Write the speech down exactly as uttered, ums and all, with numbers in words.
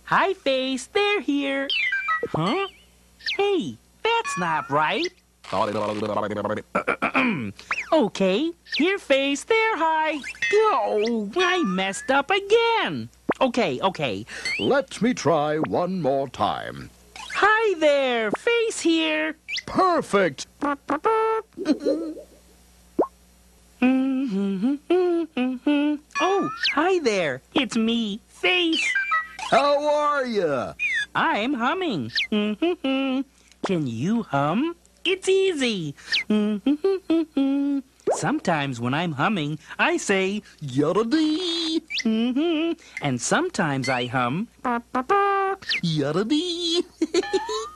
Hi, Face. They're here. Huh? Hey, that's not right. Okay, here, Face. There, hi. Oh, I messed up again. Okay, okay. Let me try one more time. Hi there, Face here. Perfect! Oh, hi there. It's me, Face. How are you? I'm humming. Can you hum? It's easy. Sometimes when I'm humming, I say, yada-dee. And sometimes I hum, yada-dee.